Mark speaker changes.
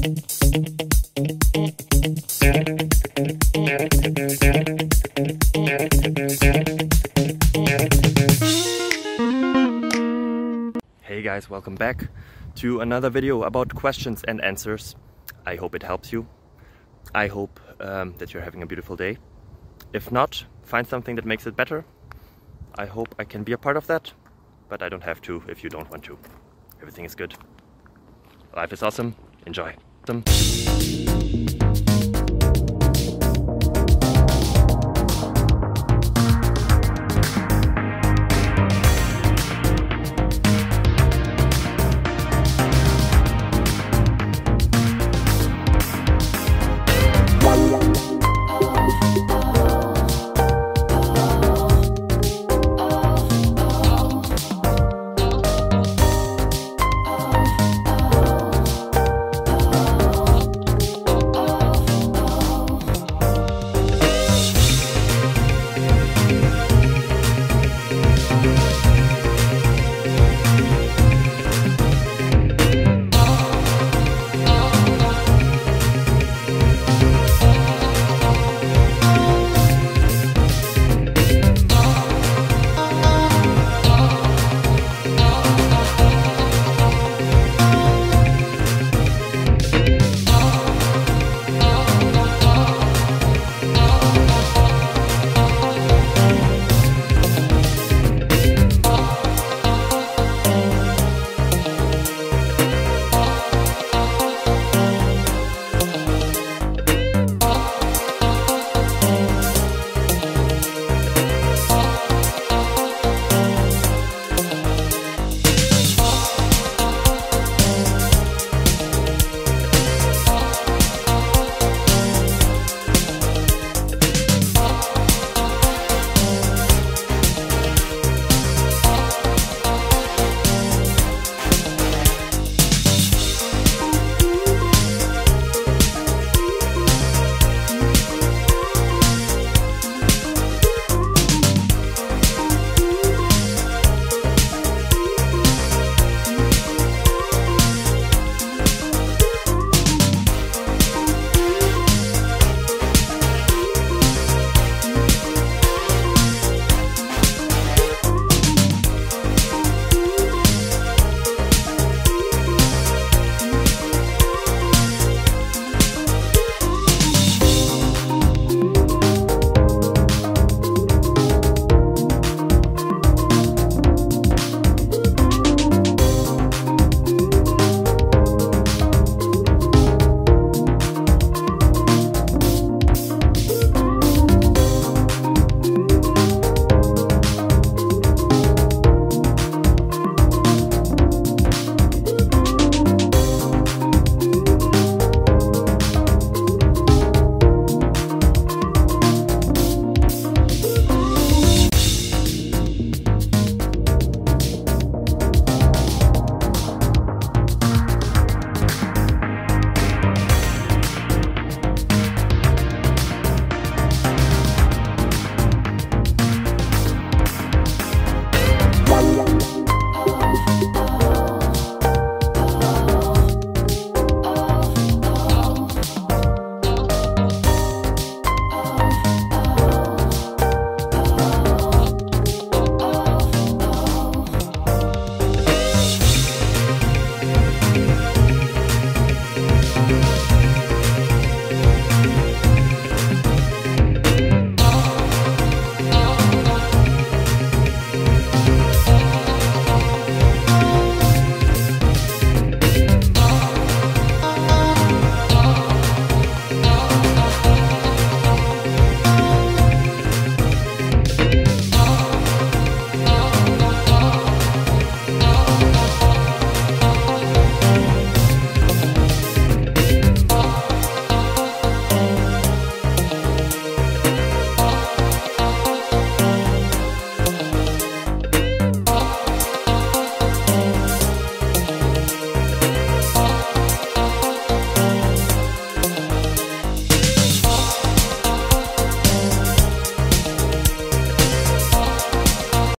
Speaker 1: Hey guys, welcome back to another video about questions and answers. I hope it helps you. I hope that you're having a beautiful day. If not, find something that makes it better. I hope I can be a part of that, but I don't have to if you don't want to. Everything is good. Life is awesome. Enjoy. Awesome.